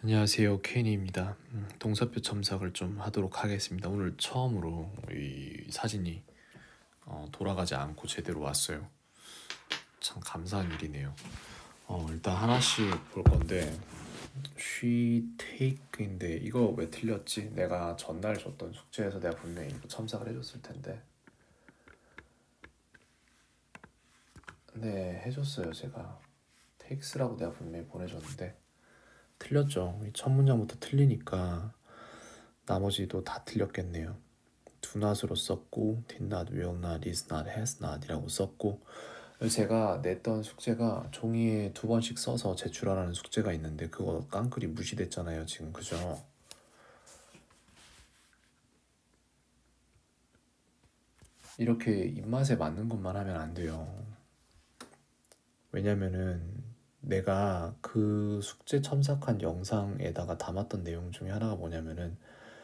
안녕하세요, 케인입니다. 동사표 첨삭을 좀 하도록 하겠습니다. 오늘 처음으로 이 사진이 돌아가지 않고 제대로 왔어요. 참 감사한 일이네요. 일단 하나씩 볼 건데 she take인데 이거 왜 틀렸지? 내가 전날 줬던 숙제에서 내가 분명히 이거 첨삭을 해줬을 텐데. 네, 해줬어요. 제가 takes라고 내가 분명히 보내줬는데 틀렸죠. 이 첫 문장부터 틀리니까 나머지도 다 틀렸겠네요. do not으로 썼고 did not, will not, is not, has not 이라고 썼고, 제가 냈던 숙제가 종이에 2번씩 써서 제출하라는 숙제가 있는데 그거 깡그리 무시됐잖아요 지금. 그죠? 이렇게 입맛에 맞는 것만 하면 안 돼요. 왜냐면은 내가 그 숙제 첨삭한 영상에다가 담았던 내용 중에 하나가 뭐냐면은,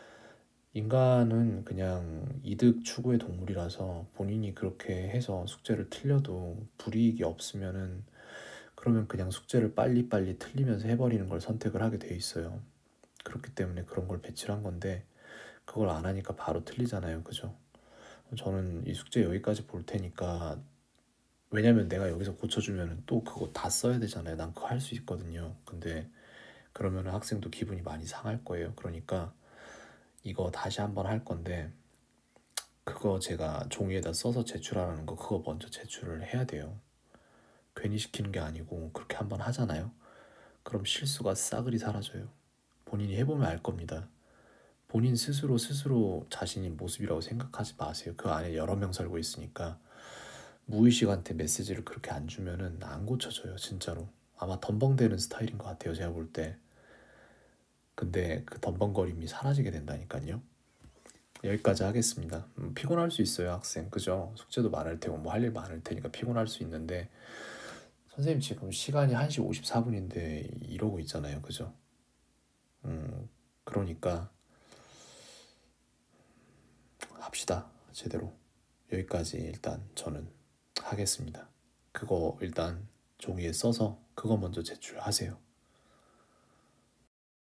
인간은 그냥 이득 추구의 동물이라서 본인이 그렇게 해서 숙제를 틀려도 불이익이 없으면은 그러면 그냥 숙제를 빨리빨리 틀리면서 해버리는 걸 선택을 하게 돼 있어요. 그렇기 때문에 그런 걸 배치를 한 건데 그걸 안 하니까 바로 틀리잖아요. 그죠? 저는 이 숙제 여기까지 볼 테니까, 왜냐면 내가 여기서 고쳐주면 또 그거 다 써야 되잖아요. 난 그거 할 수 있거든요. 근데 그러면 학생도 기분이 많이 상할 거예요. 그러니까 이거 다시 한번 할 건데 그거 제가 종이에다 써서 제출하라는 거 그거 먼저 제출을 해야 돼요. 괜히 시키는 게 아니고 그렇게 한번 하잖아요. 그럼 실수가 싸그리 사라져요. 본인이 해보면 알 겁니다. 본인 스스로 자신이 모습이라고 생각하지 마세요. 그 안에 여러 명 살고 있으니까 무의식한테 메시지를 그렇게 안 주면은 안 고쳐져요. 진짜로. 아마 덤벙대는 스타일인 것 같아요. 제가 볼 때. 근데 그 덤벙거림이 사라지게 된다니까요. 여기까지 하겠습니다. 피곤할 수 있어요, 학생. 그죠? 숙제도 많을 테고 뭐 할 일 많을 테니까 피곤할 수 있는데, 선생님 지금 시간이 1시 54분인데 이러고 있잖아요. 그죠? 그러니까 합시다. 제대로. 여기까지 일단 저는 하겠습니다. 그거 일단 종이에 써서 그거 먼저 제출하세요.